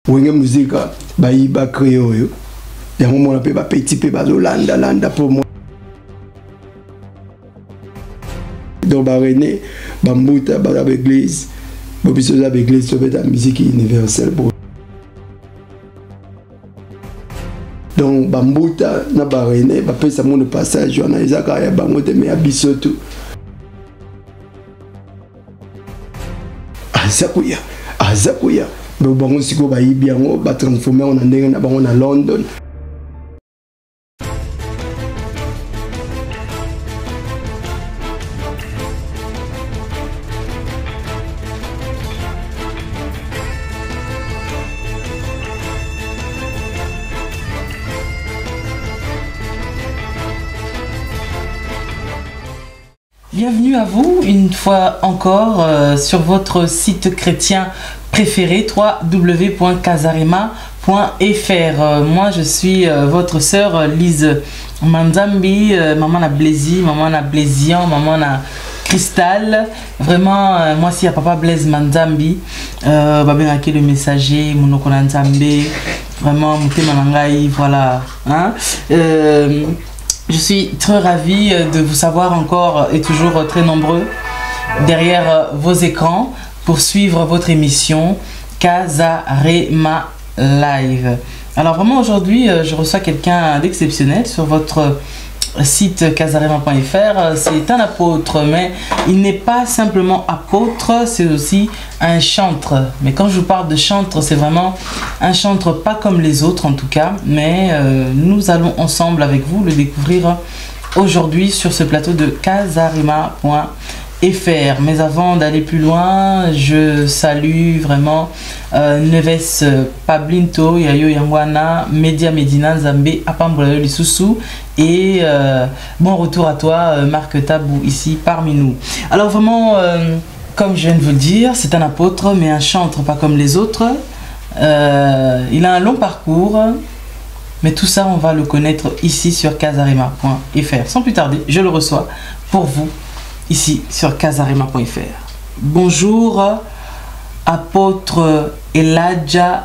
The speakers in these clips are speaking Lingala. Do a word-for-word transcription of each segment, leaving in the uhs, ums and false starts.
wenge musique ba yiba créole ya mo na pe ba petit pe ba landa landa pour moi donc ba René bambuta ba l'église bo biso za l'église to beta musique universelle pour donc bambuta na ba René ba pesa mon passage na izaka ya bango te me abiso tout azakuya azakuya mais bango siko ba yibi yango ba transformer on ndenge na bango na London. Bienvenue à vous une fois encore euh, sur votre site chrétien préféré w w w point kazarima point f r. Euh, moi je suis euh, votre sœur Lise Manzambi, euh, maman na Blaisy, maman na Blaizian, maman na Cristal. Vraiment, euh, moi si à papa Blaise Manzambi, euh, babengaki le messager, monoko na Nzambe, vraiment mutema na ngai, voilà. Hein? Euh, Je suis très ravie de vous savoir encore et toujours très nombreux derrière vos écrans pour suivre votre émission Kazarema Live. Alors vraiment aujourd'hui, je reçois quelqu'un d'exceptionnel sur votre site kazarema point f r. C'est un apôtre, mais il n'est pas simplement apôtre, c'est aussi un chantre. Mais quand je vous parle de chantre, c'est vraiment un chantre pas comme les autres en tout cas, mais euh, nous allons ensemble avec vous le découvrir aujourd'hui sur ce plateau de kazarema point f r. Mais avant d'aller plus loin, je salue vraiment euh, Neves Pablinto, Yayo Yangwana, Media Medina, Zambé, Apambola Lisusu et euh, bon retour à toi euh, Marc Tabou ici parmi nous. Alors vraiment, euh, comme je viens de vous le dire, c'est un apôtre mais un chantre pas comme les autres. Euh, il a un long parcours, mais tout ça on va le connaître ici sur kazarema point f r. Sans plus tarder, je le reçois pour vous ici sur kazarema point f r. Bonjour, apôtre Elijah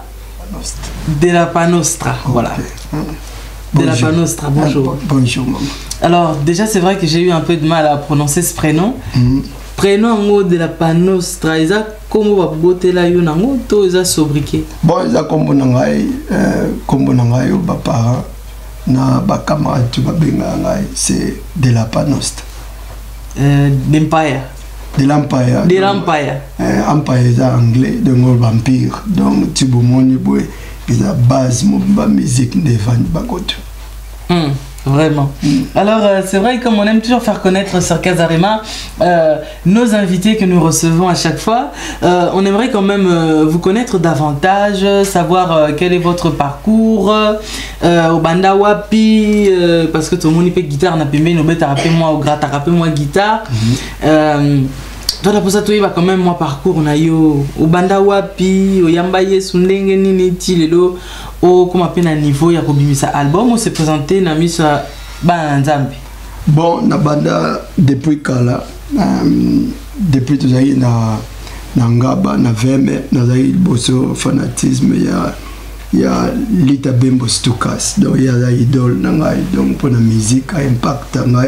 de la Panostra. Voilà. De la Panostra, bonjour. Bonjour, maman. Alors, déjà, c'est vrai que j'ai eu un peu de mal à prononcer ce prénom. Mm. Prénom en mot de la Panostra, ils ont comment va botter la yon en mot, ils ont sobriqué. Bon, ils ont comme on a eu, comme on a eu, papa, na ba camarade tu vas bien c'est de la Panostra. Euh, d'Empire. De l'Empire. De l'Empire. Euh, Empire est anglais, de un vampire. Donc, tu peux monter, c'est la base de la musique de Van Bagot. Hum, vraiment. Mm. Alors, euh, c'est vrai, comme on aime toujours faire connaître sur Kazarema, euh, nos invités que nous recevons à chaque fois, euh, on aimerait quand même euh, vous connaître davantage, savoir euh, quel est votre parcours, euh, au banda wapi, euh, parce que tout le monde peut guitare, n'a pas mis, nous mettons moi au gras, t'as moi guitare. Mm -hmm. euh, Toi, pour ça, tu vas quand même moi parcours na yo au banda wapi, au yamba yesu ndenge nini tilelo, au comme appelle un niveau ya kobimisa album, on s'est présenté na misa banzambi. Bon, na banda depuis kala, um, depuis tout ça na na ngaba na veme na zai boso fanatisme ya ya lita bembo stukas, donc ya la idole na ngai, donc pour la musique a impact ngai.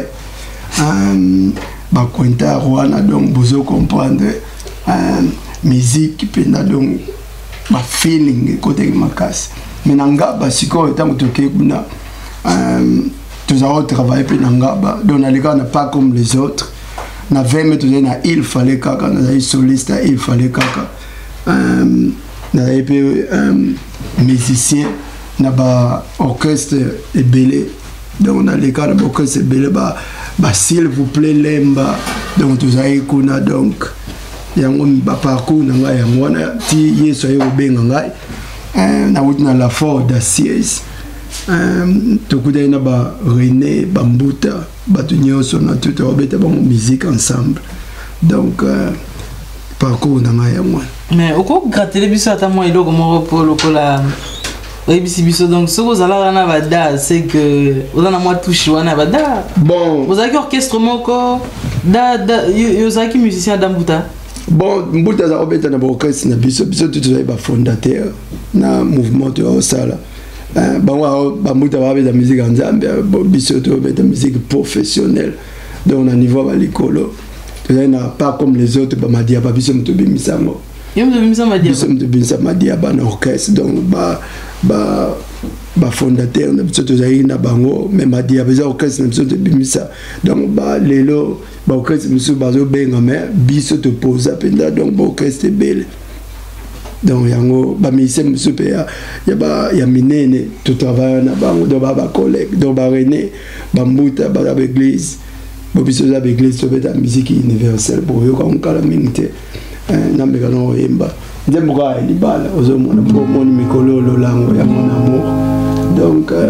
Um, ba kwenta rwana donc vous comprendre euh, musique pena donc ba feeling côté makas mais ngaba siko tant que tu kuna euh tous avons travaillé pena ngaba donc na lika na pas comme les autres na vingt tu na il fallait kaka na les soliste il fallait kaka euh na et euh, musicien na ba orchestre et belé donc na lika na orchestre belé ba bah s'il vous plaît lemba donc tout ça kuna donc yango ba parcours na ngai yango na ti yeso yo benga ngai euh na wuti na la Ford d'assies euh to kuda na ba René Bambuta ba tunyoso na tout obeta ba musique ensemble donc euh, parcours na ngai yango mais oko gratter les biso ata moi iloko mo pour lokola. Oui, donc ce que vous avez c'est que vous avez moi touché wana bada. Bon. Vous avez orchestre moko da da vous avez musicien d'Ambuta. bon mbuta za obeta na orchestre na biso biso tout ça ba fondateur na mouvement de osala ba wa ba mbuta ba beta musique en Zambie biso to beta musique professionnelle donc na niveau ba likolo tu na pas comme les autres ba madia ba biso mto bimisango yom de bimisa madia biso mto bimisa madia ba na orchestre donc ba ba ba fondateur na biso to na bango mais madia ba orchestre na biso to bimisa donc ba lelo ba orchestre biso bazo benga mais biso to posa penda donc ba orchestre belle donc yango ba mise biso pe ya ya ba ya minene to travailler na bango do ba ba collègue do ba René ba mbuta ba ba église ba biso za église to beta musique universelle pour yo comme kala mingte na mbeka no yemba nzembo ka libala ozomona bo moni mikololo lango ya mon amour donc euh,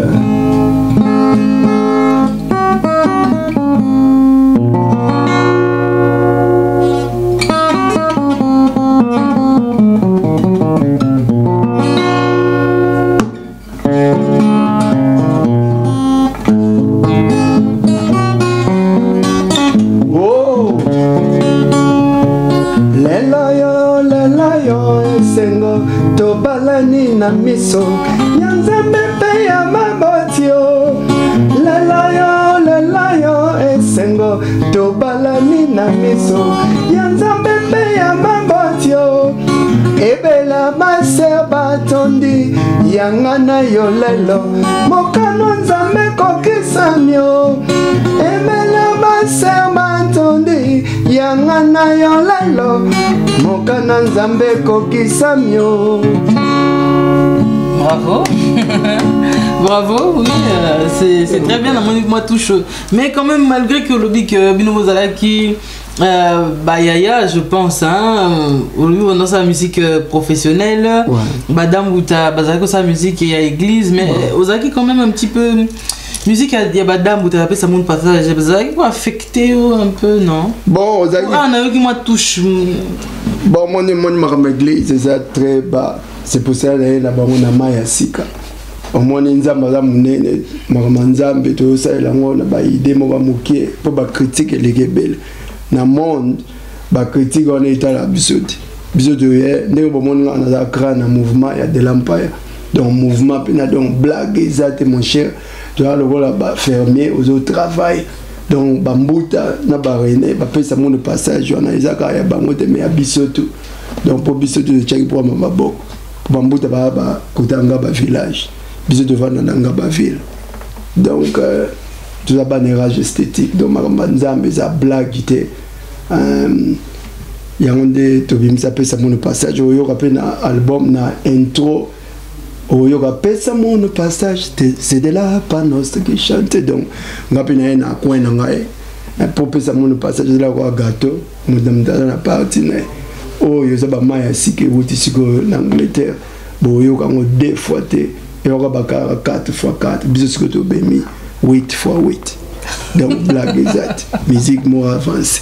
na miso ya Nzambe pe ya mabotio lela yo lela yo esengo tobalani na miso ya Nzambe pe ya mabotio ebela maser batondi yanga na yo lelo mokano Nzambe kokisamyo ebela maser batondi yanga na yo lelo mokano Nzambe kokisamyo. Bravo, bravo, oui, euh, c'est très bien, la musique moi touche. Mais quand même, malgré que le bic Bino Zalaki, euh, bah Yaya, je pense, hein, au lieu dans sa musique professionnelle, ouais. Badam Bouta, Bazako sa musique et à église, mais ouais. Ozaki quand même un petit peu musique à Badam Bouta, après ça monte passage, Bazaki quoi affecté un peu, non? Bon, Ozaki. Ah, on a vu qui moi touche. Bon, mon mon mon église, c'est ça très bas. C'est pour ça que je suis maya sika. Au moins, nous avons des Nzambe, tout ça, nous avons des idées pour critiquer les rebelles. Dans le monde, la critique on est à la bisoude. Bisoude, nous avons un mouvement, il y a de l'empire. Donc, mouvement, donc blague, exact, mon cher. Tu as le rôle fermé aux autres travail. Donc, Bambouta, Nabarene, ça mon passage, on a des accords, Bangote, mais à bisoude. Donc, pour bisoude, je check pour ma bok. Bambouta ba kutanga ba village biso devant nanga ba ville donc euh, tout ça banérage esthétique donc ma Nzambe za blague té euh yangonde to bimisa pesa mon passage oyo kapé na album na intro oyo kapé ça mon passage c'est de la panos qui chante donc ngapi na na coin na ngai pour pesa mon passage de la quoi gâteau madame dans la partie na oh yo zaba maya sike wuti siko na Angleterre bo yo kango deux fois té et on va quatre fois quatre biso siko to bemi huit fois huit donc blague exact musique more avancée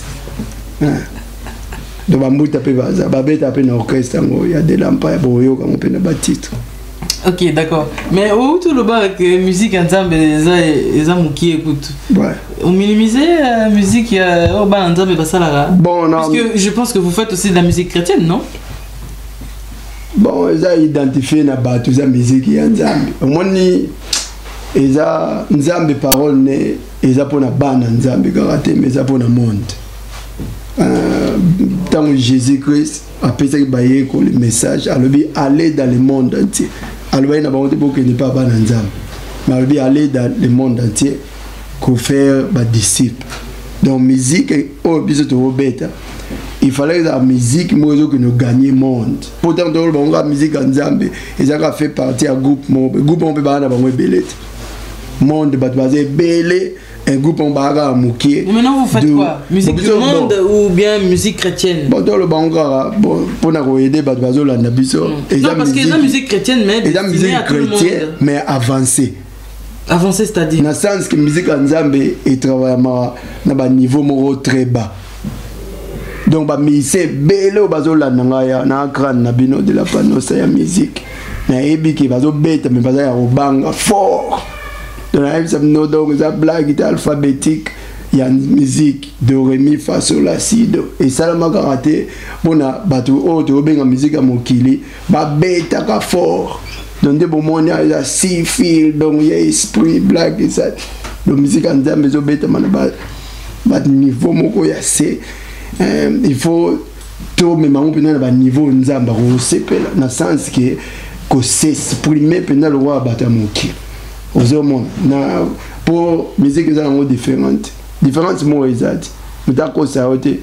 donc bambuta pe baza babeta pe na orchestre ngo ya de l'empire bo yo kango pe na ba titre. Ok, d'accord. Mais où tout le bas avec musique Nzambe les gens qui écoutent. Ouais. On minimisait la musique au bas Nzambe basalara. Bon, non. Parce que je pense que vous faites aussi de la musique chrétienne, non? Bon, ils ont identifié na batu za musique Nzambe. Au moins ni ils ont Nzambe parole ne ils ont pour na bana Nzambe karaté mais ils ont pour na monde. Euh, tant Jésus-Christ a pété bailler le message à lui aller dans le monde entier. Alors, il n'y a pas de pas ban Nzambe. Mais il aller dans le monde entier pour faire des disciples. Donc, musique, oh, il fallait que la musique, moi, que nous gagnions le monde. Pourtant, la musique en Nzambe, ils ont fait partie d'un groupe. Le groupe, on peut pas avoir un belé. Le monde, c'est belé. Un groupe en bagarre à Moukier. Mais maintenant vous faites de, quoi? Musique du monde bon, ou bien musique chrétienne? Bon, dans le Bangara, bon, pour nous aider, bah, nous avons la biso. Non, parce qu'il y a la musique chrétienne, mais il y a la musique chrétienne, mais avancée. Avancée, c'est-à-dire? Dans le sens que la musique en Zambie est travaillée à un niveau très bas. Donc, bah, c'est belle au bazo la nangaya, na crâ na bino de la panosa ya musique. Na ebi qui bazo bête, mais bazo ya robanga fort. Donc, ça blague alphabétique. il y a une musique de Rémi fa sur la si do et ça m'a raté bona batu o to benga musique à mokili ba beta ka fort donc de bon il y a si feel donc il y a esprit black et ça la musique en dame zo beta man ba ba niveau moko ya c'est il faut tout même on peut na niveau nzamba ko sepela na sens que ko s'exprimer pendant le roi bata mokili aux hommes na pour musique ça en différente différentes mots exacts mutako ça ote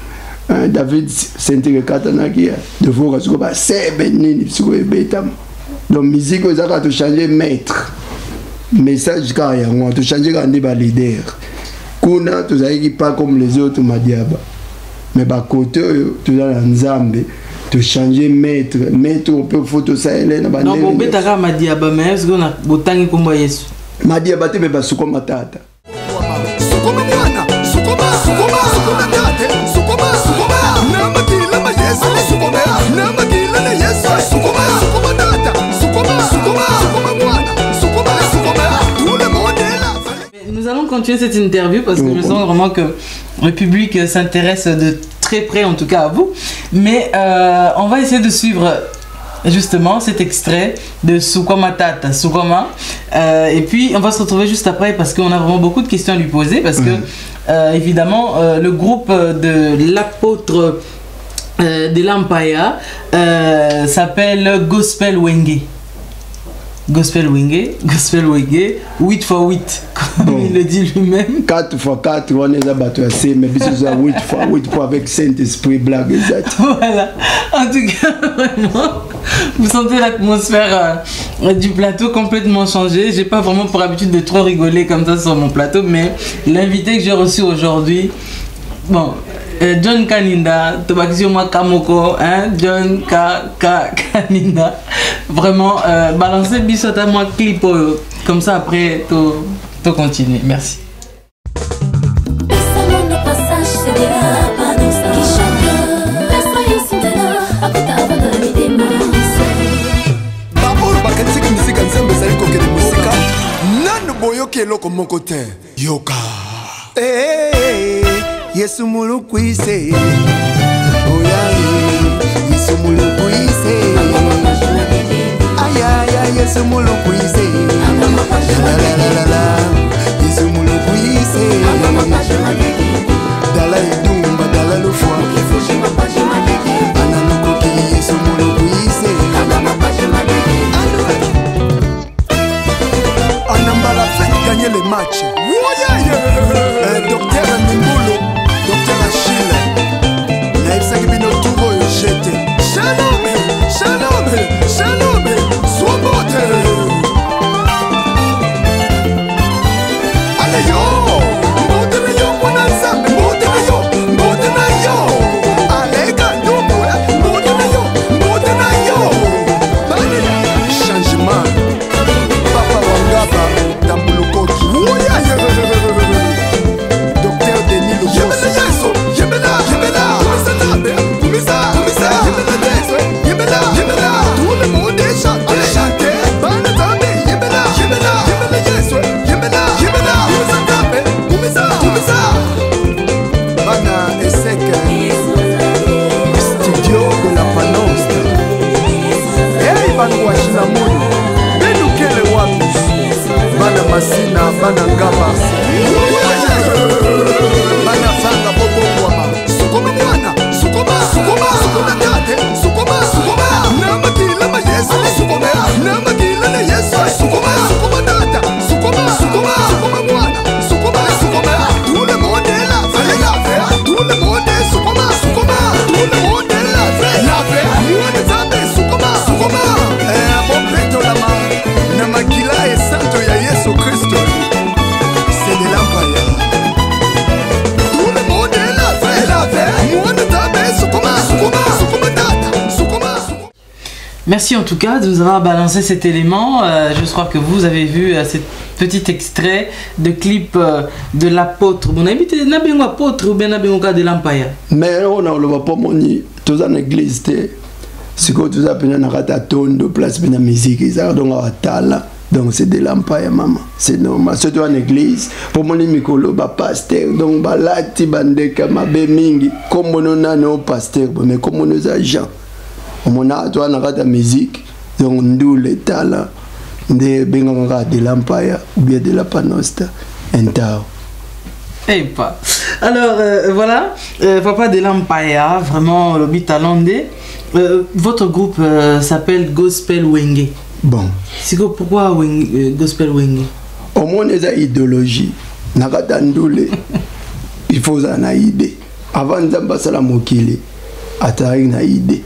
David Sentere Katanaki de voir que ba c'est benini sur betam donc musique ça va te changer maître message carrière on te changer quand des leader kuna tu sais pas comme les autres madiaba mais ba côté tu dans nzambe te changer maître maître on peut photo ça Hélène ba non bon betaka madiaba mais est-ce qu'on a botangi komba Yesu madiaba te ba suko matata sukoma mwana sukoma sukoma sukoma tate sukoma sukoma namba kila ma Yesu sukoma namba kila na Yesu sukoma sukoma tata sukoma sukoma sukoma mwana sukoma sukoma tout le monde est là. Nous allons continuer cette interview parce que je sens vraiment que le public s'intéresse de très près en tout cas à vous, mais euh, on va essayer de suivre justement cet extrait de Sukoma Tata Sukoma euh, et puis on va se retrouver juste après parce qu'on a vraiment beaucoup de questions à lui poser parce que euh, évidemment euh, le groupe de l'apôtre euh, de l'Empire euh, s'appelle Gospel Wenge. Gospel Wenge, Gospel Wenge, huit fois huit, comme bon. Il le dit lui-même. quatre fois quatre, on est abattu assez, mais c'est ça, huit fois huit fois avec Saint-Esprit, blague, exact. Voilà, en tout cas, vraiment, vous sentez l'atmosphère euh, du plateau complètement changée. J'ai pas vraiment pour habitude de trop rigoler comme ça sur mon plateau, mais l'invité que j'ai reçu aujourd'hui, bon, euh, John Kaninda, Tobakisio Kamoko, hein, John Ka, Ka, Kaninda, vraiment, euh, balancez bisota moi clip, euh, comme ça après, tout continuer. Merci. Yoka eh Yesu mulukwise oyali Yesu mulukwise ayaya Yesu mulukwise la la la la la Yesu mulukwise dala idumba dala lufwa analukoki Yesu mulukwise anambala fait gagner les matchs. Euh, docteur Mimbolo, docteur Achille, Naïfsa Kibino Touro et Jete. Shalom, shalom, shalom, sois botte. Allez yo, botte na yo, on a ça, botte na yo, botte na yo. Allez Kandobo, botte na yo, botte na yo. Changement, Papa Wangaba, Tambulukoki. Docteur Denis Lugos. Yebela Yeso, Yebela, Yebela, Kumisa, Kumisa, Kumisa, Yebela, Yebela, Yebela, tout le monde est chanté, chanté, Bana Tambe, Yebela, Yebela, Yebela Yeso, Yebela, Yebela, Kumisa, Kumisa, Kumisa, Bana Eseke, Studio de la Panosta, Hey Bana Washinamono, Benukele Wapus, Bana Masina, Bana Ngaba, Bana Fanga Bobo Wama, Sukoma Mwana, Sukoma, Sukoma, Sukoma Tate, Sukoma, Sukoma, Nama Kila Ma Yesu, Sukoma, Nama Kila Na Yesu, Sukoma, Sukoma Tata, Sukoma, Sukoma, Sukoma Mwana, Sukoma, Sukoma, tout le monde est là, fallait la faire, tout le monde est Sukoma, Sukoma, tout le monde est là, fallait la faire, Mwana Zambe, Sukoma, Sukoma, eh, bon Peto Lama, Nama Kila et Santo ya Yesu Christo, c'est de l'Empire. Tout le monde est là, fallait la faire, Mwana Zambe, Sukoma, Sukoma, Sukoma Tata, Sukoma, Sukoma. Merci en tout cas de nous avoir balancé cet élément. Euh, je crois que vous avez vu euh, cet petit extrait de clip euh, de l'apôtre. Mon ami, tu n'as pas apôtre ou bien n'as de l'Empire. Mais on ne le voit pas moni, tous en église, c'est que tous appellent un rata tondo place de la musique, ils ont donc à tala. Donc c'est de l'empire, maman. C'est normal. Surtout en église. Pour mon mikolo, ba pasteur. Donc ba lati bandeka mabe mingi. Comme on a nos pasteurs, mais comme on a agents. On a toi on a la musique. Donc nous l'état là. De benganga de l'empire ou bien de la panosta. Entao. Eh pas. Alors euh, voilà, euh, Papa de l'Empire, vraiment le bitalandé. Euh, votre groupe euh, s'appelle Gospel Wenge. Bon. C'est quoi, pourquoi Wenge, euh, Gospel Wenge? Au moins, il y a une idéologie. Il faut une idée. Avant de faire la mokile, il y a une idée.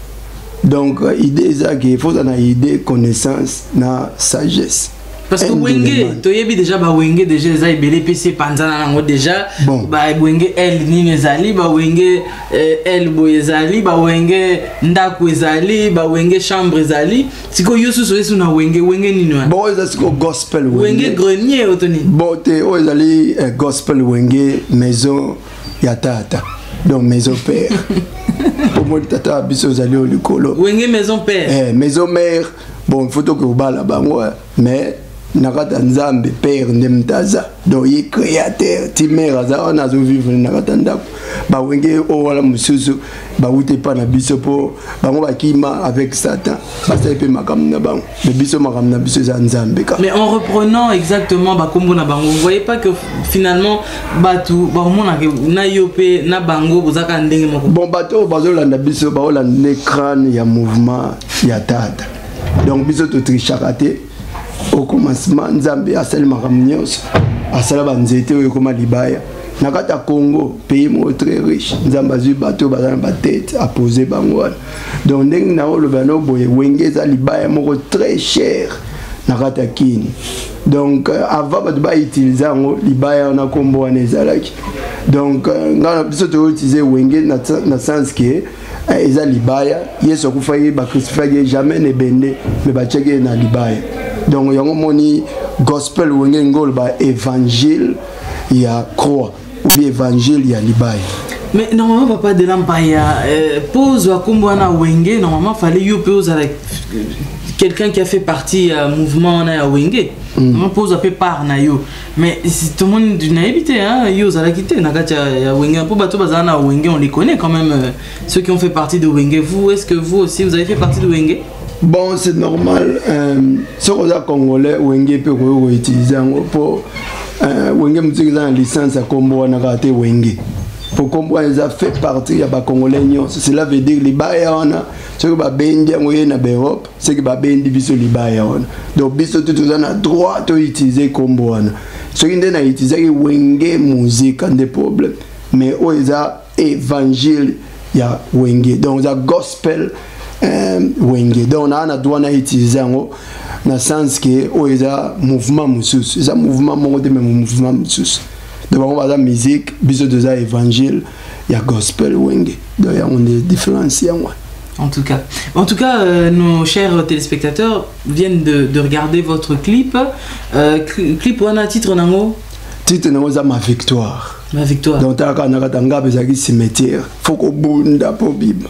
Donc, l'idée, c'est qu'il faut une idée, connaissance, na sagesse. Parce que Wenge, tu as déjà ba Wenge déjà les a belé P C panzana déjà bon ba Wenge el ni nezali ba Wenge el boyezali ba Wenge ndaku ezali ba Wenge chambre ezali siko yosu so esu na Wenge Wenge ni no bon ça c'est gospel Wenge grenier otoni bon te o ezali gospel Wenge maison ya tata donc maison père pour moi tata biso ezali au likolo Wenge maison père eh maison mère bon il faut que vous bala bango mais nakata nzambe père ndemtaza donc il créateur ti mère aza on a vivre nakata ndako ba wenge o wala mususu ba ute pa na biso po bango bakima avec satan parce que makam na bango mais biso makam na biso za nzambe ka mais en reprenant exactement ba kombo na bango vous voyez pas que finalement batu ba mona na yope na bango bozaka ndenge moko bon bato bazolanda biso ba olanda l'écran ya mouvement ya tata donc biso to trichakate au commencement Nzambe asali makambo nyonso asala banzete oyo koma libaya na kata Congo pays mo très riche Nzambe azwi bato bazana ba tête a poser bango donc ndenge na olo bano boye wengeza libaya moko très cher na kata kini donc avant bato ba utiliser ngo libaya na kombo wana ezalaki donc ngana biso to utiliser wenge na na sens que eza libaya yeso kufaye ba crucifié jamais ne bende mais ba cheke na libaya donc yango moni gospel wenge ngol ba évangile ya croix ou bien évangile ya libaya. Mais normalement Papa de l'Empire euh, pose wa kombo na wenge normalement fallait yo pose avec quelqu'un qui a fait partie du euh, mouvement na wenge on pose un peu par na yo mais si tout le monde n'a évité hein yo za la quitter na kati ya wenge pour bato bazana na wenge on les connaît quand même euh, ceux qui ont fait partie de wenge. Vous est-ce que vous aussi vous avez fait partie de wenge? Bon, c'est normal. Euh, sur les Congolais, Wenge peut utiliser pour Wenge musique dans licence à combo na raté Wenge. Pour comprendre ils a fait partie ya ba Congolais nyons. Cela veut dire les baïona, ce que ba bendi ngoye na Europe, c'est que ba bendi biso li baïona. Donc biso tout on a droit de utiliser combo na. Ce qui ndena utiliser Wenge musique en des problèmes. Mais o isa évangile ya Wenge. Donc ça gospel Euh, wenge donc on a droit à utiliser ngo na sens que o eza mouvement mususu eza mouvement mongo de même mouvement mususu donc on va la musique biso de ça évangile ya gospel wenge donc on est différencié moi. En tout cas, en tout cas, euh, nos chers téléspectateurs viennent de, de regarder votre clip. Euh, clip on a titre nango. Titre nango za ma victoire. Ma victoire. Donc ta ka na katanga bezaki cimetière. Faut ko bunda po biba.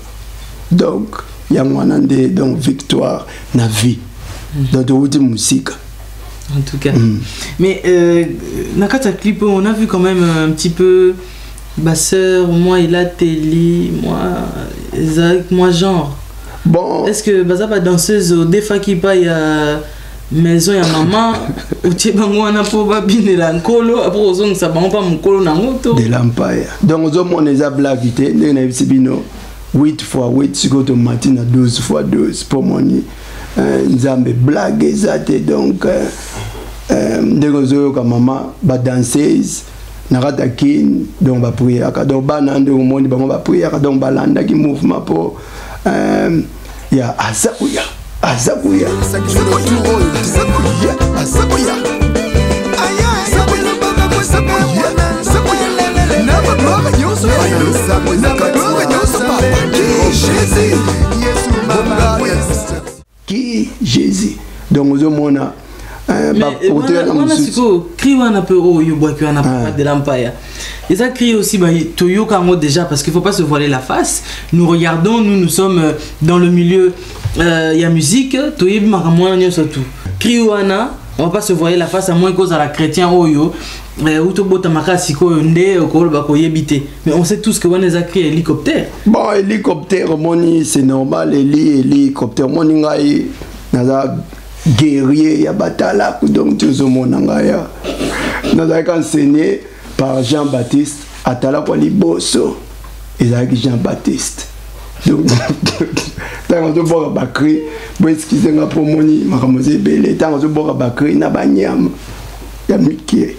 Donc Yangwanande, donc victoire, na vie. Dans toute musique. En tout cas. Mm. Mais euh, Nakata Clip, on a vu quand même un petit peu Basseur, moi il a Téli, moi Isaac, moi genre. Bon. Est-ce que Bazaba danseuse au défa qui paye à maison ya maman ou tu bango na po babine la nkolo après ozong ça bango pas mon kolo na moto de l'empire. Donc ozo mon eza blaguité, na bisibino. huit fois huit, c'est comme matin à douze fois douze pour moi. Nzambe blague ezate donc ndeko comme maman ba danseuse nakata kin donc ba prier donc ba nande au monde ba ba prier donc ba landa ki mouvement pour ya azakuya azakuya azakuya azakuya qui Jésus donc aux hommes euh bah pour on a siko cri wana peu oh yo bois que on a pas de l'empire ils a crié aussi bah toyo kango déjà parce qu'il faut pas se voiler la face nous regardons nous nous sommes dans le milieu il euh, y a musique toyo makamwana surtout Kriwana, on va pas se voir la face à moins cause à la chrétien oyo. Mais on sait tous que on a créé hélicoptère. Bon, hélicoptère, moni c'est normal, hélicoptère, moni ngai naza guerrier ya batala donc tout ce monde ngaya. Naza enseigné par Jean-Baptiste atala kwa liboso. Ezaki Jean-Baptiste. Donc tant que boka bakri, bo excusez nga pour moni makamoze belé, tant que boka bakri na banyama. Ya mikie.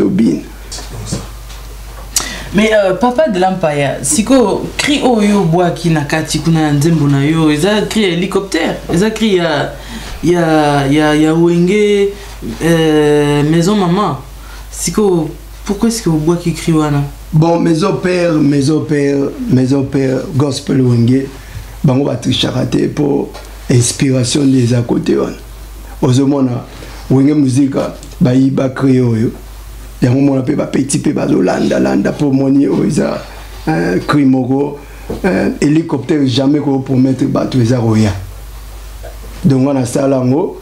Mais euh, papa de l'Empire, si ko cri oyo bois qui na kati kuna nzembo na yo, ils a cri hélicoptère, ils a cri ya ya ya ya wenge euh, maison maman. Si ko pourquoi est-ce que au bois qui cri wana? Bon, maison père, maison père, maison père gospel wenge, bango ba tricharaté pour inspiration des à côté on. Ozomona wenge musique ba yiba cri oyo. Il y a un moment où on a petit peu de landa landa pour moni oisa crimogo hélicoptère jamais qu'on pour mettre bateau les aroya. Donc on a ça là ngo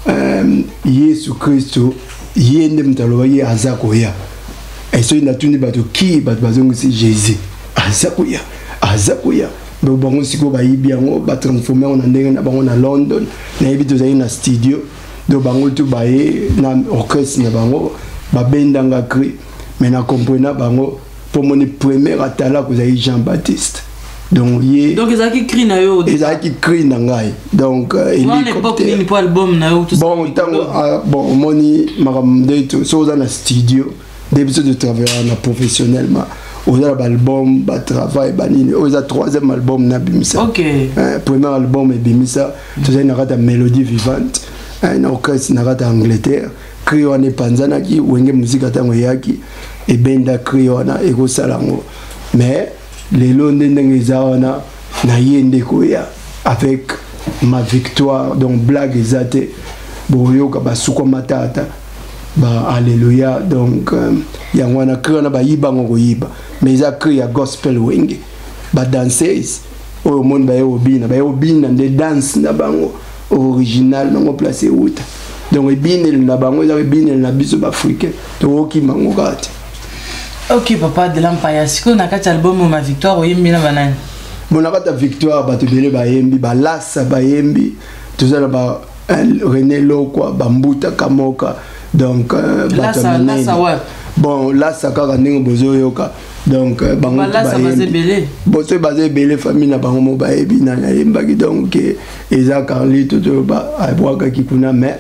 Jésus Christ yende mtalo ye azakoya. Et so il a tuni bateau qui bateau bazongo c'est Jésus azakoya azakoya. Donc bango siko ba yibia ngo ba transformer on ndenge na bango na London na yibito za na studio donc bango tu ba ye na orchestre na bango babendanga cri mais na comprena bango pour mon premier atala que j'ai Jean-Baptiste donc yé donc ils a qui cri na yo ils a qui cri na ngai donc il époque ni pour album na yo tout bon tango bon moni maram de tout so dans le studio des de travailler na professionnellement on a l'album ba travail ba nini on a troisième album na bimisa OK premier album et bimisa tout ça na rata mélodie vivante un orchestre na rata Angleterre Kriwana panzana ki wenge musique atango yaki e benda Kriwana eko salango mais les londres n'engezana na yende koya avec ma victoire donc blague ezate boyoka basuko matata ba alléluia donc yangwana Kriwana ba yiba ngoko yiba mais za Kriya gospel wenge ba dansers au monde ba yobina ba yobina de dance na bango original non placé outa. Donc les bines na bango les bines na biso africain to ki mango kati. OK papa de l'Empire siko na kati album ma victoire oyembi na banane. Bon na kati victoire ba to bele ba yembi ba lasa ba yembi to za ba René Lokwa bambuta kamoka donc lasa lasa ouais. Bon lasa ka ndingo bozo yoka donc bango ba lasa basé belé. Bozo basé belé famille na bango mo ba yebi na yemba ki donc eza Carlito to ba abwaka kikuna mais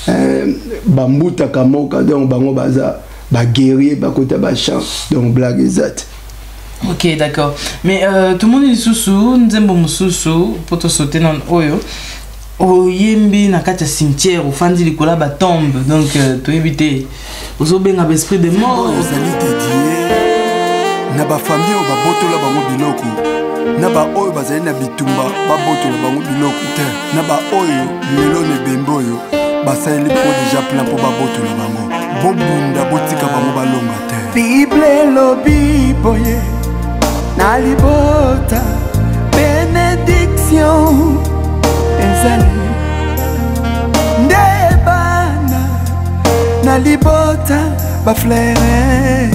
bambuta kamoka donc bango baza ba guerrier ba kota ba chant donc blague exact. OK d'accord mais euh, tout le monde est sous nzembo mususu pour te sauter dans oyo oyembi na kati cimetière ofandi likola ba tombe donc to éviter ozobenga l'esprit de mort ozali dédié na ba famille o ba botola bango biloko na ba oyo bazali na bitumba ba botola bango biloko te na ba oyo lelo ne bemboyo basali po déjà plein pour baboto na bango bobunda botika bango balonga te Bible lobi boye na libota bénédiction ezali ndebana na libota ba fleur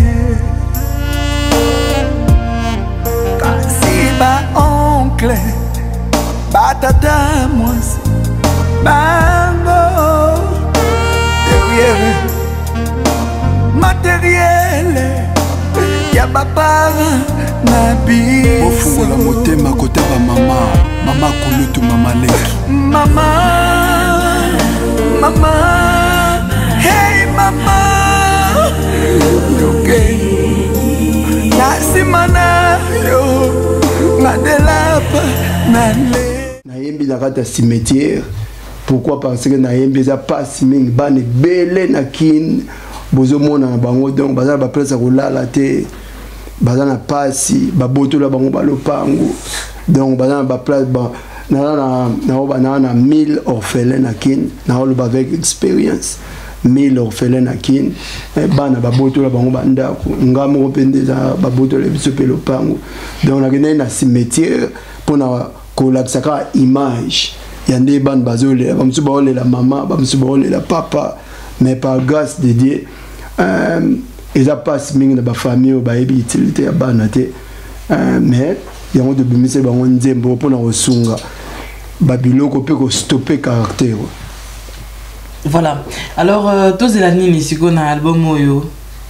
kasi ba oncle ba tata mwasi bango derrière matériel ya bapara na biso ofungola motema kota ba mama mama kulutu mama leki mama mama hey mama okay nasimana yo ngadelapa na le na yembi na kata cimetière. Pourquoi? Parce que na yembi za passe mingi bane belé na kin bozo mona na bango donc bazana ba place ko lala te bazana pasi ba botola bango ba lopango donc bazana ba place ba na na na na na mille orphelins na kin na lo avec expérience mille orphelins na kin bana ba botola bango ba ndako ngamo pendeza ba botola biso pe lopango donc na kene na cimetière pour na ko laksaka image il y a des bandes bazoléa bamusu baolela maman bamusu baolela papa mais par grâce de Dieu euh eza passe mingi na ba famille ba yebi utilité ya bana te euh mais yango de bimise bango nzembo pona osunga babiloko pe ko stopper caractère. Voilà. Alors euh, tous la nini siko na album oyo.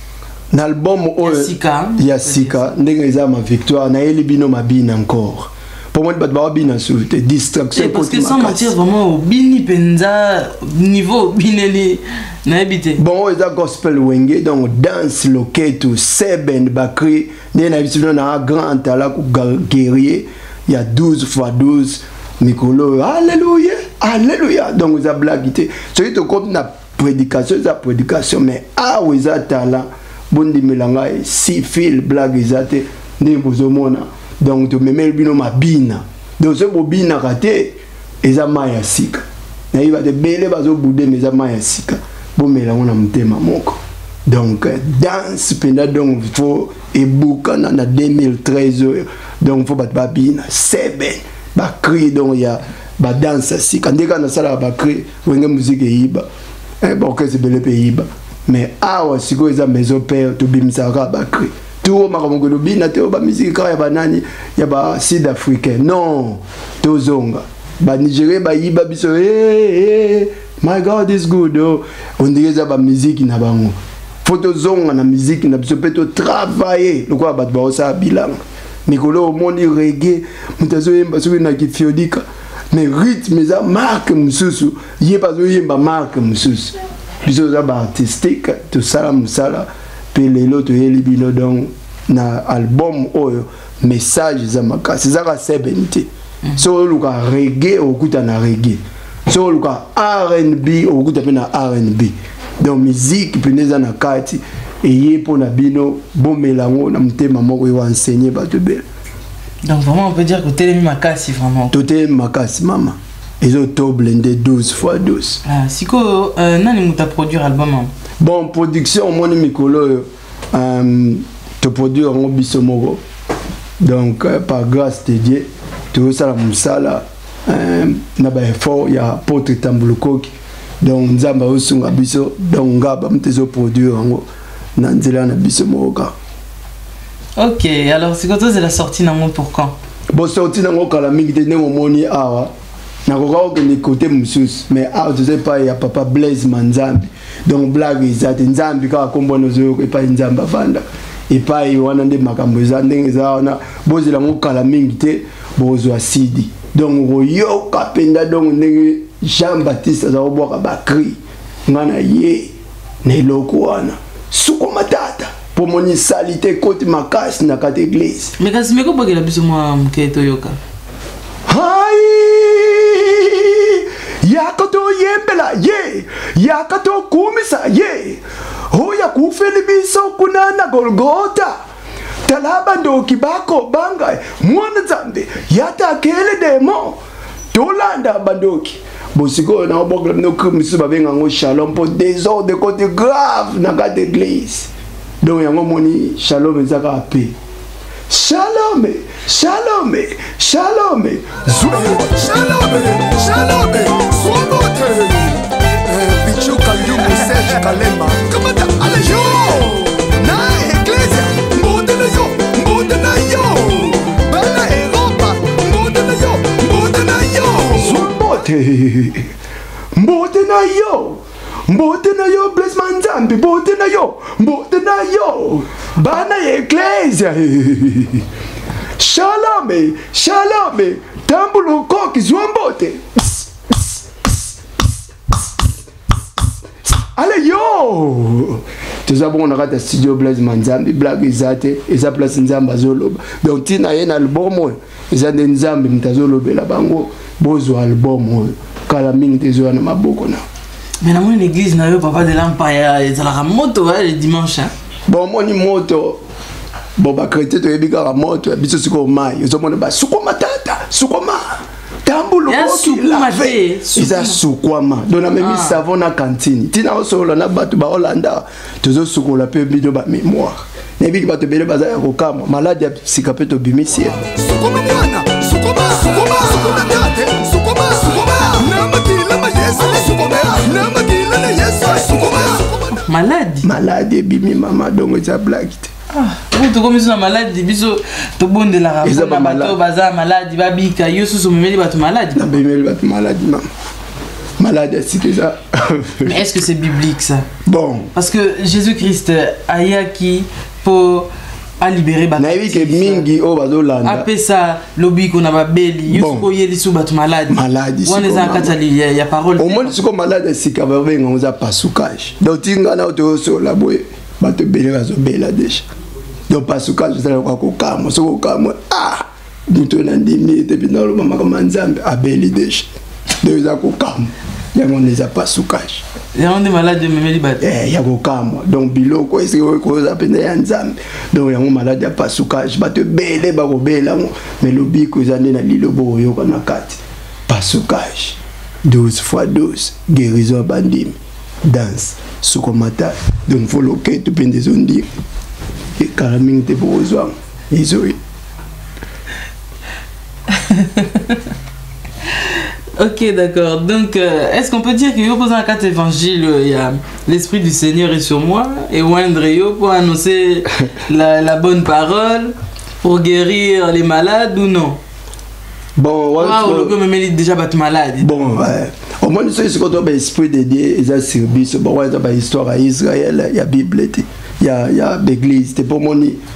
Na album oyo Yasika. Yasika ndenge eza ma victoire na eli bino mabina encore. Pour moi, il y a des distractions. Parce que sans mentir, vraiment, au bini penza niveau bineli n'habité. Bon, il y a gospel wenge donc danse loketo seben bakri. Il y a un grand talent guerrier. Il y a douze fois douze. Mikolo, alléluia, alléluia. Donc vous avez blagué. Ce qui est comme la prédication, c'est la prédication, mais ah vous avez talent. Bon di melanga si fil blague izate ne bozomona. Donc tu me mets bino mabina donc ce bobina raté eza maya sika na iba de bele bazo boudé mais eza maya sika bo mela ngona mutema moko donc danse penda donc faut ebuka na na deux mille treize donc faut bat babina seven ba cri donc ya ba danse sika ndeka na sala ba cri wenge musique yiba eh bon que c'est bele pe yiba mais awa siko eza maison père to bimsaka ba cri tout makamoko lobina te ba musique ka ya banani ya ba sud africain non to zonga ba Nigeria ba yiba biso eh my god is good oh on dirait ça ba musique na bango photo zonga na musique na biso peto travailler le quoi ba ba ça bilan mikolo moni reggae mutazo yemba so na kifiodika mais rythme za marque mususu yeba zo yemba marque mususu biso za ba artistique to sala musala pe lelo to yeli bino donc na album oyo message za makasi za ka seventy so luka reggae okuta na reggae so luka R and B okuta pe na R and B donc musique peneza na kati eye pona bino bomelango na mtema moko yo enseigner ba te bel. Donc vraiment on peut dire que Telemi makasi vraiment. Toté makasi mama. Ils ont tout blendé douze fois douze. Ah siko euh, nani muta produire album. Bon production moni mikolo euh te produire en biso moko. Donc euh, par grâce de Dieu tout ça la musala euh na ba effort ya porte tambulukoki. Donc nzamba osunga biso donc ngaba mtezo produire ngo na nzela na biso moko. Ok, alors c'est quand c'est la sortie nango pour quand? Bon sortie nango kala mingi te nengo moni awa. Na koka que les côtés musus mais ah tu sais pas il y a papa Blaise Manzambi. Donc blague izate nzambi ka kombo nozo ko pa nzamba vanda. Et pas y wana nde makambo za ndenge za wana bozela ngo kala mingi te bozo asidi. Donc royo kapenda donc ndenge Jean-Baptiste za obwaka bakri. Ngana ye ne lokwana. Suko matata. Pour mon salité côté makasi na kate église. Mais kasi meko boke la biso moi mketo yoka. Hai! Yakato yembela ye! Yakato kumisa ye! Hoya kufeli biso kunana Golgota. Talaba ndo kibako banga mwana zambe yata kele demo. Tolanda bandoki. Bosiko na obokla no kumisa babenga ngo shalom pour désordre côté grave na kate église. Donc yango moni shalom ezaka paix. Shalom, shalom, shalom, shalom, shalom, somote. Bichu Kayumu Serge Kalema. Kamata alayo. Na iglesia, mbote na yo, mbote na yo. Bana Europa, mbote na yo, mbote na yo. Somote. Mbote na yo. Mbote na yo Blaise Manzambi, mbote na yo, mbote na yo. Bana iglesia. Shalom, shalom, tambulu koki zwambote. Allez yo! Tu sais bon on a studio Blaise Manzambi, blague izate, eza place nzamba zoloba. Donc tina yena album, eza nzambi mtazolobe la bango, bozo album, kala mingi tezo na maboko na. Mais dans mon église, na yo papa de l'Empire, il y a la moto le dimanche. Hein? Bon, mon moto. Bon, bah, chrétien, tu es bien la moto, biso suko mai. Ils ont dit, suko matata, suko ma. Tambulo koki lavé. Ils ont suko ma. Donc, on a mis savon na cantine. Tina oso la na batu ba Hollanda. Tozo suko la pe bido ba mémoire. Nebi ki batu bele baza ya kokama. Malade ya sikapeto bimisi. Suko ma mwana, suko ma, suko ma, suko na tate, suko ma, suko ma. yesu sukomera na makila na yesu sukomera Maladie. Maladie bimi mama donc eza blague te. Ah, vous to comme ça maladie biso to bonde la rapport na bato baza maladie babika yo susu memeli bato maladie. Na memeli bato maladie mama. Maladie c'est ça. Mais est-ce que c'est biblique ça? Bon. Parce que Jésus-Christ ayaki pour à libérer bato. Na que mingi o bazolanda. Après ça lobby qu'on a babeli yo suko yeli su bato maladie. Maladie. On les a katali il y a parole. Au moins suko maladie c'est ka venga on a pas soukage. Donc tinga na auto so la boye bato bele bazo bela déjà. Donc pas soukage ça ko ko kamo so ko kamo ah muto na ndimi te bina lo mama kama nzambe abeli déjà. Donc za ko kamo. Ya on les a pas soukage. Il y a des malades de memeli bato. Eh ya ko kamo. Donc biloko est-ce que ko za pena ya nzambe. Donc ya on malade ya pas soukage bato bele ba ko bela mais le biko za na lilo bo yo kana kati. Pas soukage. douze fois douze guérison bandimi. Danse sukomata donc faut le que tu peux des ondir et caraming te pour besoin isolé. Ok, d'accord. Donc, euh, est-ce qu'on peut dire que dans un quatre évangile, il y a l'Esprit du Seigneur est sur moi et Wendreyo pour annoncer la, la bonne parole, pour guérir les malades ou non? Bon, ouais, ah, on peut me déjà battre malade. Bon, ouais. Au moins, nous sommes l'Esprit de Dieu, ils ont servi. Bon, ouais, dans l'histoire à Israël, il y a la Bible, il y a l'Église. C'est pour moi.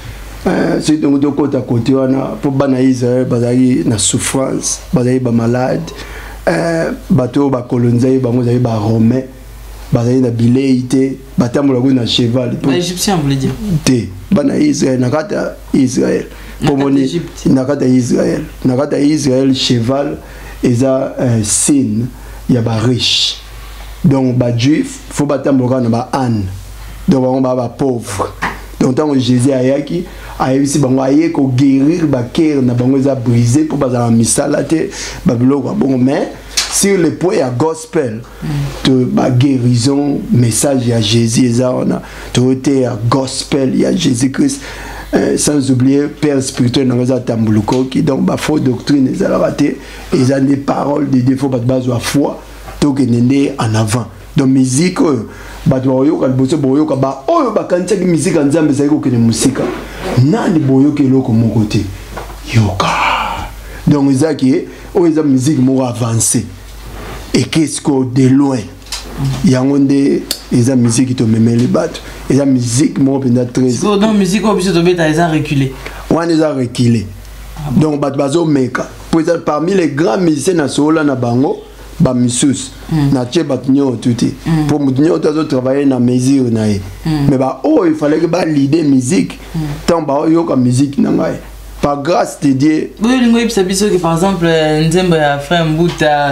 C'est donc de côté à côté, pour bana Israël, bazali na souffrance, bazali ba malade, euh, bateau ba colonisé, ba mozali ba romain, bazali na bileité, batambola ko na cheval. Ba égyptien voulait dire. Té, bana Israël, na kata Israël. Pour moi, na kata Israël, na kata Israël cheval, eza un signe, il y a ba riche. Donc ba juif, faut batambola na ba âne. Donc on ba ba pauvre. Donc tant que Jésus a yaki a réussi bango aye ko guérir ba cœur na bango za brisé pour ba za misala te babilo kwa bon mais sur le point à gospel de ba guérison message à Jésus ça on a tout été à gospel il y a Jésus Christ euh, sans oublier père spirituel dans za tambuluko qui donc ba fausse doctrine ça la raté et ça des paroles de défaut ba base à foi to que nende en avant donc musique bato bayoka liboso boyoka ba oyo bakanisa ki musique nzambe za ko kene musika nani boyoka eloko moko te yoka donc ezaki oyo eza musique moko avancée et qu'est-ce que de loin yango nde eza musique to memeli bato eza musique moko penda très so donc musique obiso to beta eza reculé wana eza reculé donc bato bazo meka parmi les grands musiciens na sola na bango ba misus na tie batnyo tuti pour mutnyo tazo travailler na mesure na e mais ba oh il fallait que ba leader musique tant ba yo ka musique na ngai par grâce de Dieu oui lingo ipsa biso que par exemple nzembo ya frère Mbuta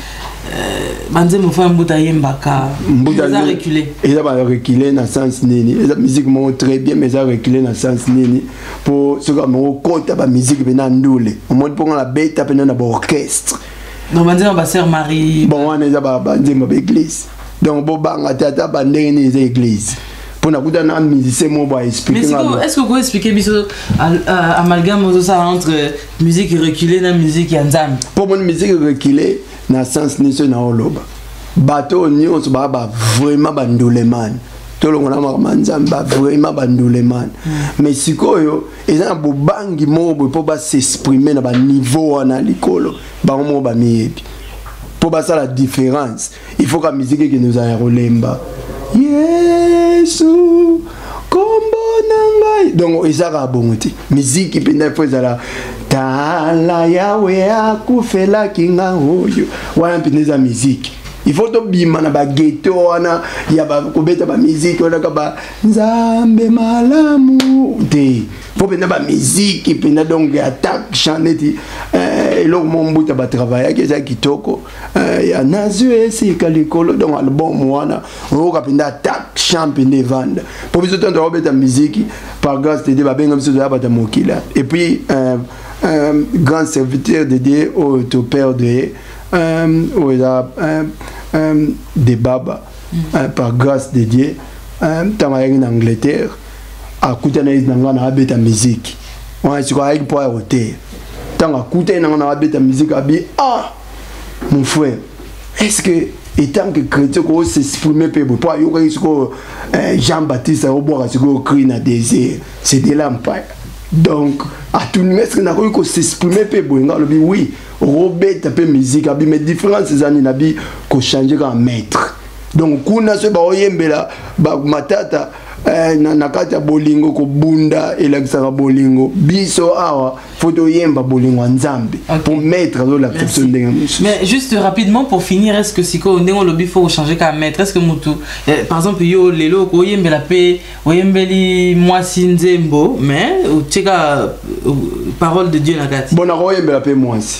banzembo frère Mbuta yembaka Mbuta ça reculé et ça va reculer dans sens nini la musique mo très bien mais ça reculer dans sens nini pour ce que mo compte ba musique bena ndule au moins pour la bête pena na orchestre. Donc, on va dire Sœur Marie. Bon, on est à l'église. Donc, on va dire à l'église. Pour nous donner un musicien, on va expliquer. Mais est-ce que vous pouvez expliquer l'amalgame entre musique reculée et musique yanzam? Pour moi, musique reculée, dans le sens de l'oloba. Bateau, nous sommes vraiment bandouleman. Tout le monde a vraiment bandouleman. Mais si quoi, il y a un bangi mobile pour s'exprimer dans le niveau à l'école. Pour passer la différence, il faut que la musique qui nous a relemba. Yesu, kombo nangai. Donc, il y a une bonne musique qui peut être la Tala Yahweh akufela kinga hoyo. Wana pineza musique. Il faut que bima na ba ghetto wana ya ba kubeta ba musique wana ka ba nzambe malamu te faut pena ba musique pena donc attaque chanter euh lo mombuta ba travailler ke za kitoko euh ya nazu esi kalikolo donc album wana on ka pena attaque champion vendre pour biso tanda robeta musique par grâce de ba benga biso ya ba ta mokila et puis euh, euh grand serviteur de Dieu au père de euh il a euh, des babas mm. euh, par grâce de Dieu euh, tant en Angleterre à côté de na abeta musique on est sur avec pour hôtel tant à côté na abeta musique abi ah mon frère est-ce que et tant que chrétien qu'on s'exprimer pour pour Jean-Baptiste au boire ce qu'on crie dans désert c'est de l'empire donc à tout le monde est-ce qu'on a qu'on s'exprimer pour oui Robert tape musique abi mais différence ces années nabi qu'on changer comme maître donc kuna se ba oyembela ba matata na nakata bolingo ko bunda elakisaka bolingo biso awa photo yemba bolingo nzambe okay. Pour mettre dans la personne de mais juste rapidement pour finir est-ce que siko ndenge lobi faut changer ka maître est-ce que mutu eh, par exemple yo lelo ko yembela pe oyembeli moi sinzembo mais tcheka parole de Dieu nakati bon na ko yembela pe moi si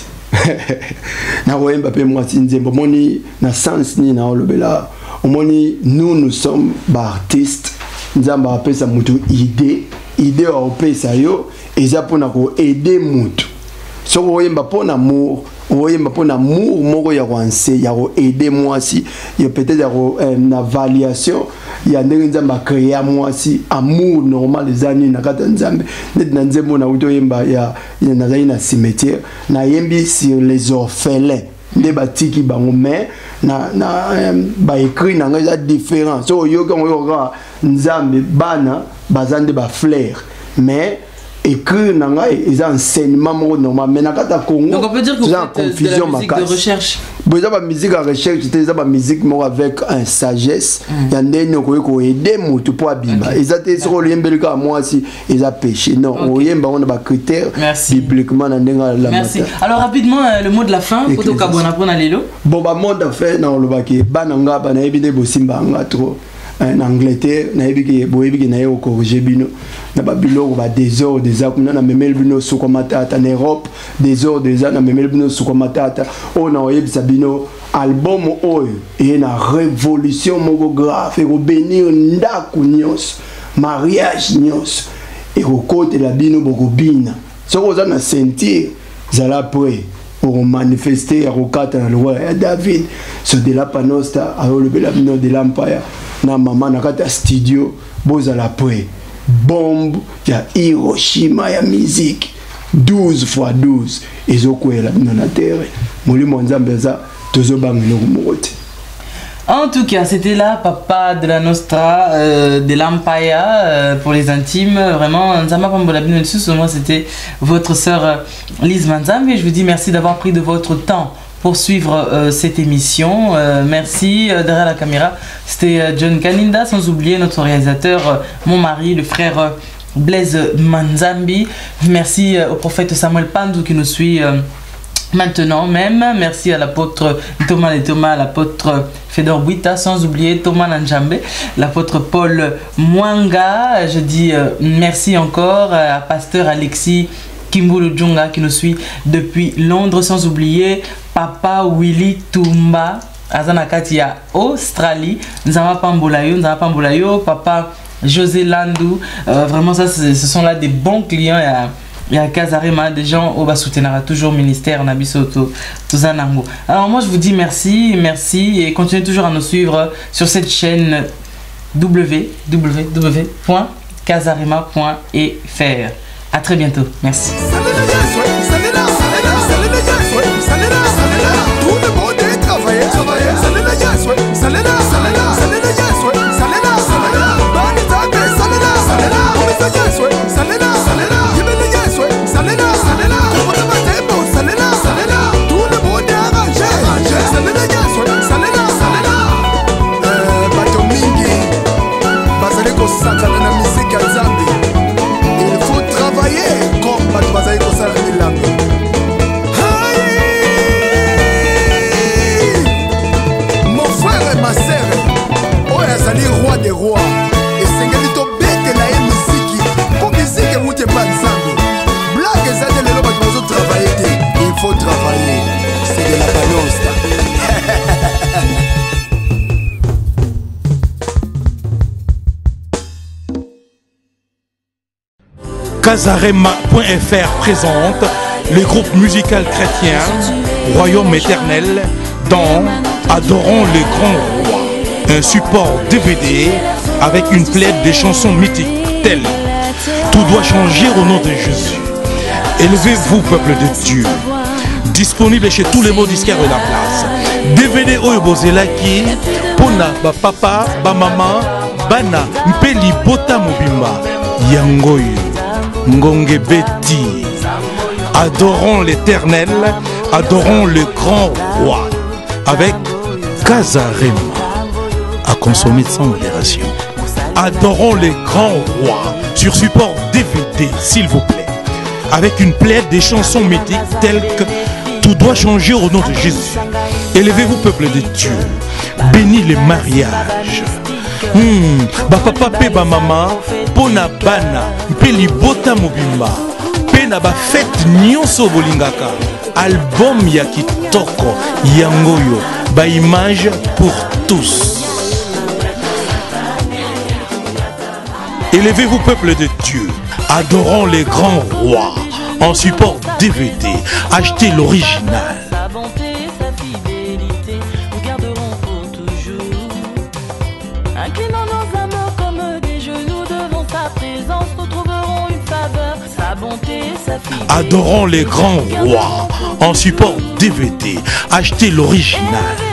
na ko yembela pe moi sinzembo moni na sens ni na olobela omoni nous nous sommes ba artistes nzamba apesa mutu idée idée wa opesa yo eza pona ko aider mutu soko oyemba pona amour oyemba pona amour moko ya kwanse ya ko aider moi si yo peut-être ya ko na variation ya ndenge nzamba créer moi si amour normal les années na kata nzambe net na nzembo na uto yemba ya na zaina cimetière na yembi sur les orphelins les batiki bango mais na na ba écrit na nga différent so yo quand yo ga nzambe bana bazande ba fleur mais écrit na nga ils enseignement normal mais na kata Congo donc on peut dire que vous faites de la musique de recherche vous avez la musique à recherche c'était la musique moi avec un sagesse il y a des gens qui ont aidé mutu pour abima ils étaient sur le yembelika moi si ils a péché non on yemba on a ba critères bibliquement na ndenga la merci alors rapidement le mot de la fin pour to kabona pour na lelo bon ba mot de fin na lo baki bananga ba na ebide bosimba nga trop en Angleterre na ebiki boyebiki na yo corriger bino na babilo ba désordre des akuna na memel bino soko matata na Europe désordre des na memel bino soko matata on a oyebisa bino album oyo et na révolution moko grave et ko bénir ndaku nyos mariage nyos et ko côté la bino boko bina soko za na sentir zala près pour manifester à Rokata na loi ya David so de la panosta a le bela bino de l'empire na maman na kata studio boza la près bombe ya Hiroshima ya musique douze fois douze ezokwela bino na terre molimo nzambe za tozo bangelo kumote. En tout cas, c'était là, Papa de la Nostra, euh, de l'Empire, euh, pour les intimes. Vraiment, Nzama Pambolabino Sous, moi, c'était votre sœur euh, Lise Manzambe. Je vous dis merci d'avoir pris de votre temps pour suivre euh, cette émission. Euh, merci. Euh, derrière la caméra, c'était euh, John Kaninda, sans oublier notre réalisateur, euh, mon mari, le frère euh, Blaise Manzambi. Merci euh, au prophète Samuel Pandou qui nous suit euh, maintenant même. Merci à l'apôtre Thomas et Thomas, à l'apôtre Fedor Bouita, sans oublier Thomas Nanjambe, l'apôtre Paul Mwanga. Je dis euh, merci encore à pasteur Alexis Kimbulu Djunga qui nous suit depuis Londres, sans oublier Papa Willy Tumba Azanakatia Australie, Nzama Pambolayo, Nzama Pambolayo, Papa José Landou. Euh, vraiment ça ce sont là des bons clients. Il y a Kazarema, des gens au bas soutenir toujours ministère Nabisoto Tuzanango. Alors moi je vous dis merci, merci et continuez toujours à nous suivre sur cette chaîne w w w point kazarema point f r. À très bientôt, merci. Il faut travailler comme Bazaï Kossar Milango. Mon frère et ma sœur, oh Yazali roi des rois. Et c'est que tu bête la musique. Pour musique où tu pas ensemble. Blague ça de l'eau tu dois travailler. Il faut travailler. C'est de la balance. Kazarema point f r présente le groupe musical chrétien Royaume éternel dans Adorons le grand roi, un support D V D avec une plaide de chansons mythiques telles Tout doit changer au nom de Jésus, Élevez-vous peuple de Dieu, disponible chez tous les mots disquaires de la place. D V D oyo bozelaki pona ba papa, ba maman, bana mpeli bota mobimba yangoyo ngonge beti. Adorons l'Éternel, adorons le grand roi avec Kazarema à consommer sans modération. Adorons les grands rois sur support D V D, s'il vous plaît, avec une plaide des chansons mythiques telles que Tout doit changer au nom de Jésus. Élevez-vous, peuple de Dieu, bénis les mariages. Hmm, ba papa pe ba mama, pona bana, pe libota mobimba, pe na ba fête nyonso bolingaka. Album ya kitoko, yangoyo, ba image pour tous. Élevez-vous, peuple de Dieu, adorons les grands rois. En support D V D, achetez l'original. Sa bonté, sa fidélité, nous garderons pour toujours. Inclinant nos âmes comme des genoux devant sa présence, nous trouverons une faveur. Sa bonté, sa fidélité. Adorons les grands rois. En support D V D, achetez l'original.